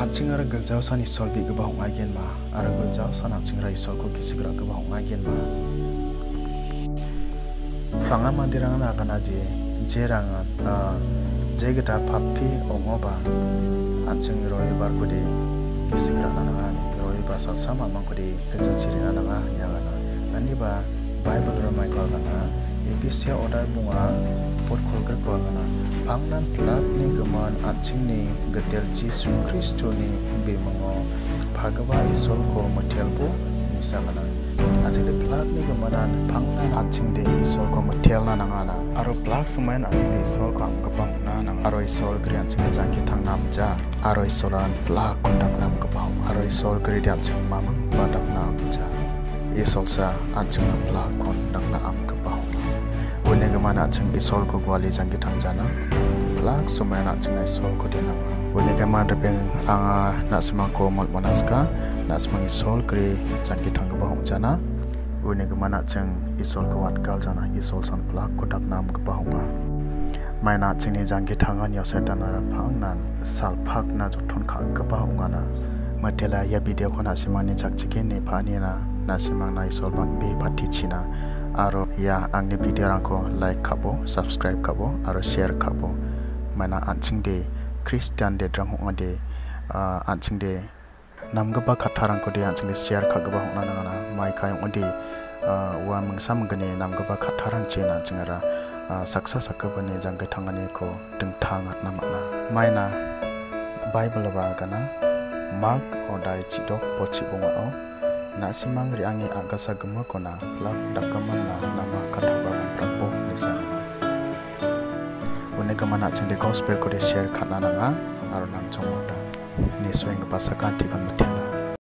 Anching ara galjau san isol bi gaba hong agen ma ara galjau san anching ra isol ko kisigra gaba hong agen ma panga mandirang na kana je rangan je geta papi ongoba anching roi bar ko de kisigra na nga roi ba sa sama mang ko de galjau chiri na nga yagana ani ba bible ra mai ko kana episia odai bunga pot khol ko kana pangnan plak ni gaman anching ni gadel Jisuo Kristo ni bimango phagwa isol ko matel bo misagana anching de plak ni gamanan pangnan anching de isol ko matel na nangana aro plak sumain anching de isol ko angkapang na nang aro isol gri anching de jangki thang namja aro isolan plak kondak nam kapau aro isol gri de anching mamang badak namja isol sa anching na plak kondak na am kapau une gamana anching isol ko gwali jangki thang jana plak sumai nak cengai sol ko dia nama. Uni kaman repeng anga nak semang ko mal manaska nak semang isol kri jangki thang bahong jana. Uni kaman nak ceng isol ko wat kal jana isol san plak ko dak nam ke bahonga. Mai nak ceng ni jangki thangan ya setan ara phang nan sal phak na jothon kha ke bahonga na. Matela ya video ko nak semang ni jak chike ne phani na nak semang na isol bang be pati china. Aro ya angni video rangko like kabo, subscribe kabo, aro share kabo. Mana anching de Christian de drang hong de anching de namgaba khatharang ko de anching de share khagaba hong na na mai kai ong de wa mangsam gane namgaba khatharang chena chingara saksa sakaba ne jang thangane ko ding thangat na mana mai na bible ba kana mark odai chidok pochi bonga o na simang ri angi agasa gema kona lak dakaman na nama khathaba prapo nisa Une kamana cende gospel ko de share khana nanga aro nang chongmata ni sweng pasaka tikan mate